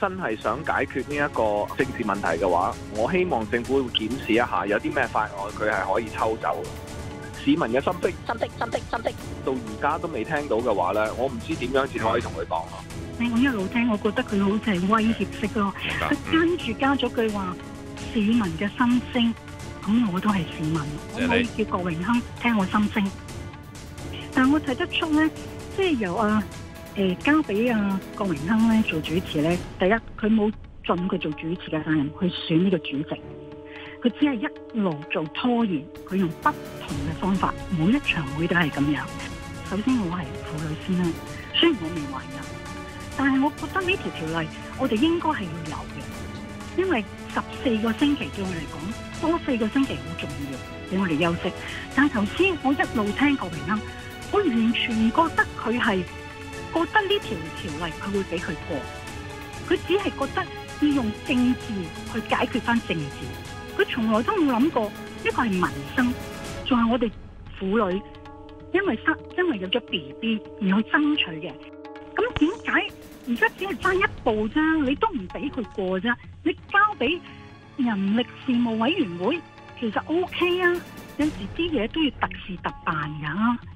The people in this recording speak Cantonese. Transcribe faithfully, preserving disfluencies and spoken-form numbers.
真係想解決呢一個政治問題嘅話，我希望政府會檢視一下有啲咩法案佢係可以抽走。市民嘅心聲， 心聲，心聲，心聲， 到而家都未聽到嘅話咧，我唔知點樣至可以同佢講咯。 我一路聽，我覺得佢好似係威脅式咯。佢跟住加咗句話：市民嘅心聲。咁我都係市民，我可以叫郭榮鏗聽我心聲。但係我睇得出咧，即係由啊誒、呃、交俾啊郭榮鏗咧做主持咧，第一佢冇盡佢做主持嘅責任去選呢個主席，佢只係一路做拖延，佢用不同嘅方法，每一場會都係咁樣。首先我係婦女先啦，雖然我未懷孕，但係我覺得呢條條例我哋應該係要有嘅，因為十四個星期對我嚟講。多四個星期好重要，俾我哋休息。但係頭先我一路聽郭榮鏗，我完全唔覺得佢係覺得呢條條例佢會俾佢過，佢只係覺得要用政治去解決翻政治，佢從來都冇諗過呢個係民生，仲係我哋婦女因為生因為有咗 B B 而去爭取嘅。咁點解而家只係爭一步啫？你都唔俾佢過啫？你交俾人力事務委員會其實 O K 啊，有時啲嘢都要特事特辦噶。